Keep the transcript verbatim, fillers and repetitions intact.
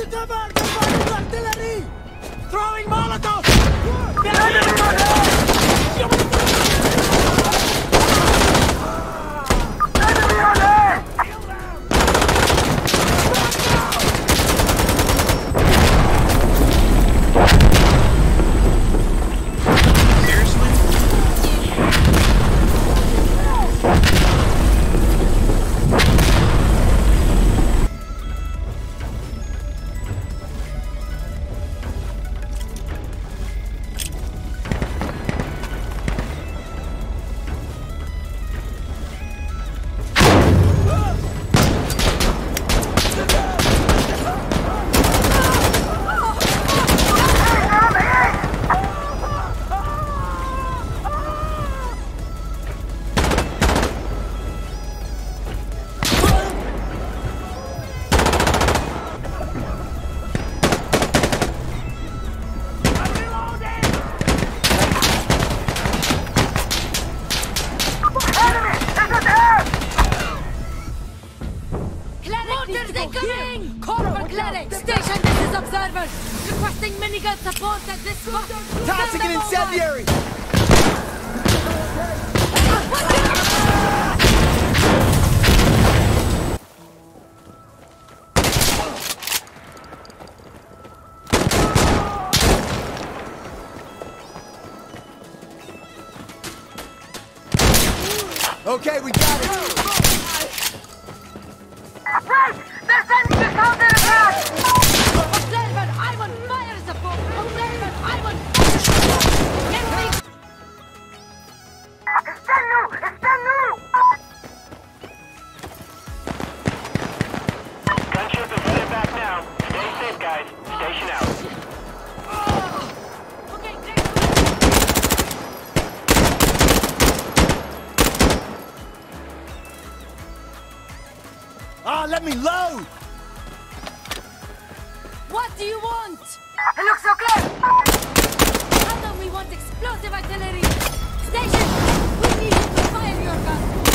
Throwing Molotov! Incoming! Call for cleric! Station, this is observer! Requesting minigun support at this spot! Toxic and incendiary! Okay, we got it! Right! They're sending a counter-attack! Observer, I want fire support! Observer, I want fire support! Everything... Está nu! Está nu! Gunship is headed back now. Stay safe, guys. Station out. Okay, great! Ah, let me load! What do you want? It looks so clear! How do we want explosive artillery? Station, we need you to fire your gun!